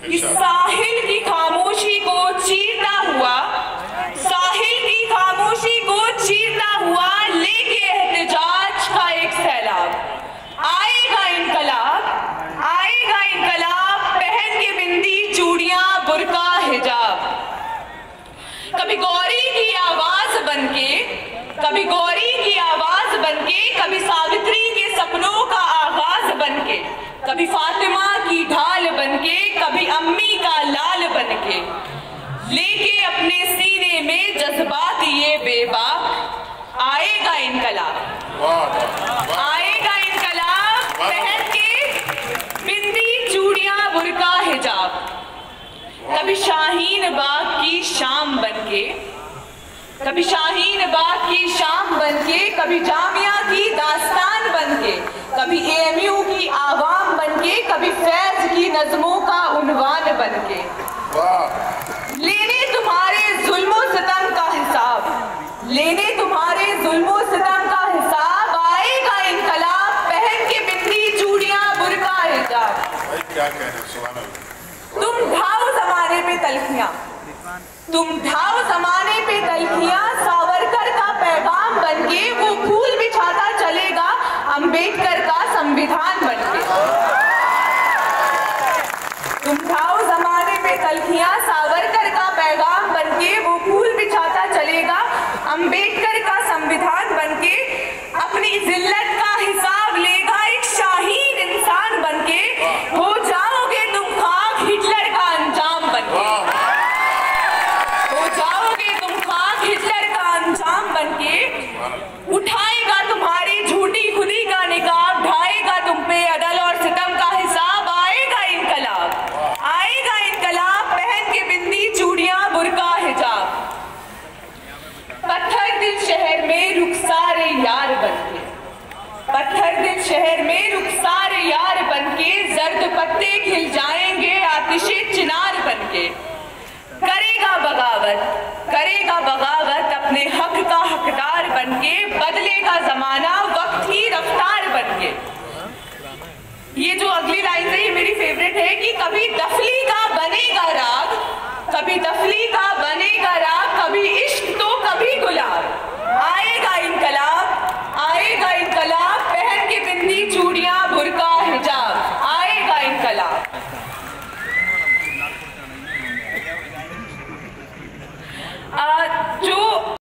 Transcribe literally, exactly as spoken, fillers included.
कि साहिल की खामोशी को चीरता हुआ, साहिल की खामोशी को चीरता हुआ लेके एहतजाज का एक सैलाब आएगा, इनकलाब आएगा, इनकलाब पहन के बिंदी चूड़ियां बुर्का हिजाब। कभी गौरी की आवाज बनके, कभी गौरी की आवाज बनके, कभी सावित्री के सपनों का आगाज बनके, कभी फातिमा की ढाल बनके, कभी अम्मी का लाल बनके, लेके अपने सीने में जज्बात ये बेबाक आएगा इनकलाब, आएगा इनकलाब पहन के बिंदी चूड़ियां बुर्का हिजाब। कभी शाहीन बाग की शाम बनके, कभी शाहीन बाग की शाम बनके, कभी जामिया की दास्तान बनके, कभी एएमयू की आवाम बनके, कभी फैज की नज़मों का उन्वान बनके, लेने तुम्हारे जुल्मो सितम का हिसाब, लेने तुम्हारे जुल्मो सितम का हिसाब आएगा इनकलाब पहन के बिंदी चूड़ियां बुर्का हिजाब। क्या कह रहे सुभान अल्लाह। तुम ढाओ जमाने पे तलखियां, तुम ढाओ जमाने पे तलखियां, सावरकर का पैगाम बनके वो फूल बिछाता चलेगा अंबेडकर का संविधान बनके। तुम ढाओ जमाने पे तलखियां, सावरकर का पैगाम बनके वो फूल बिछाता चलेगा अंबेडकर का संविधान बनके। अपनी जिल्लत का हिसाब लेगा एक शाहीन इंसान बनके, हो जाओगे तुम खाक हिटलर का अंजाम बनके, हो जाओगे तुम खाक हिटलर का अंजाम बनके। उठाएगा तुम्हारी झूठी खुदी का निकाब, ढाएगा तुम पे अदल और सितम का हिसाब आएगा इनकलाब, आएगा इनकलाब पहन के बिंदी चूड़ियां बुर्का हिजाब। पत्थर दिल शहर में रुखसारे यार बनके, पत्थर दिल शहर में रुखसारे यार बनके, जर्द पत्ते खिल जाएंगे आतिशे चिनार बनके। करेगा बगावत, करेगा बगावत अपने हक का हकदार बनके, बदलेगा जमाना वक्त ही रफ्तार बनके। ये जो अगली लाइन है ये मेरी फेवरेट है कि कभी दफली